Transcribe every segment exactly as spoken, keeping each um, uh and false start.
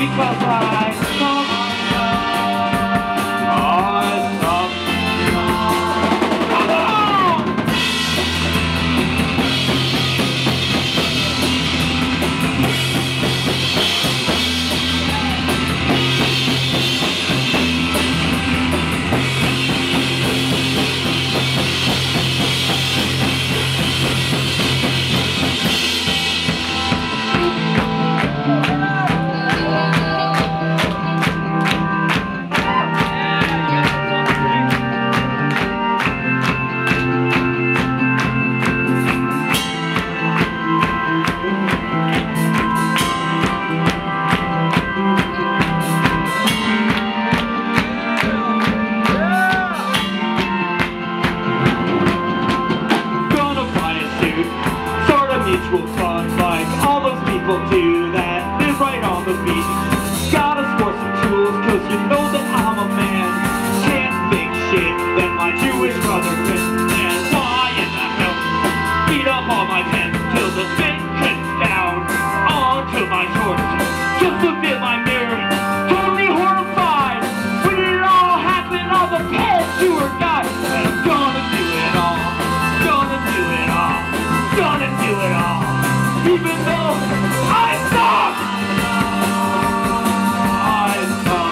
because I suck. I suck. Come on! Mutual fun like all those people do that live right on the beach. Gotta sport some tools cause you know that I'm a man. Can't think shit that my Jewish brother can. And why in the hell beat up all my pens till the spit cuts down onto my shorts just to fit my mirror. Totally horrified when it all happened on the pants you were guy. And I'm gonna do it all, gonna do it all, gonna do it all, even though I suck! I suck.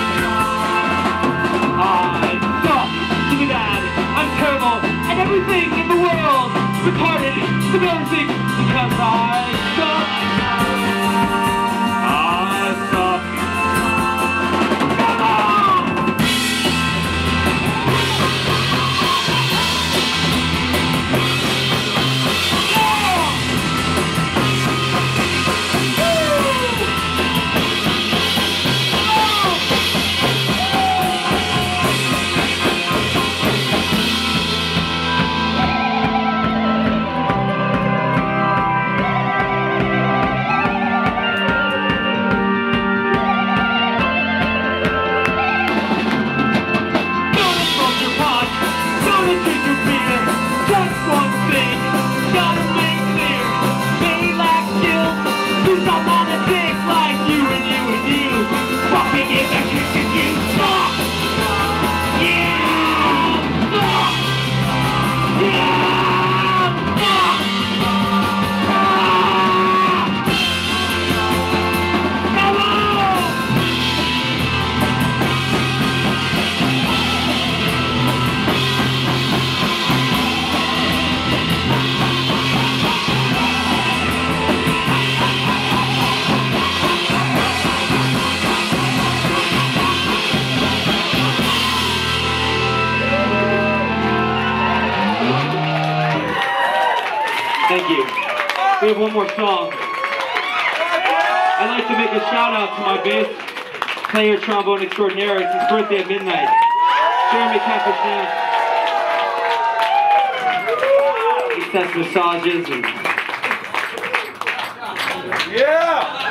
I suck. Look at that. I'm terrible at everything in the world. Retarded to everything because I suck. I suck. Come on! Thank you. We have one more song. I'd like to make a shout out to my bass player trombone extraordinaire. It's his birthday at midnight. Jeremy Capuchin. He sets massages and... Yeah!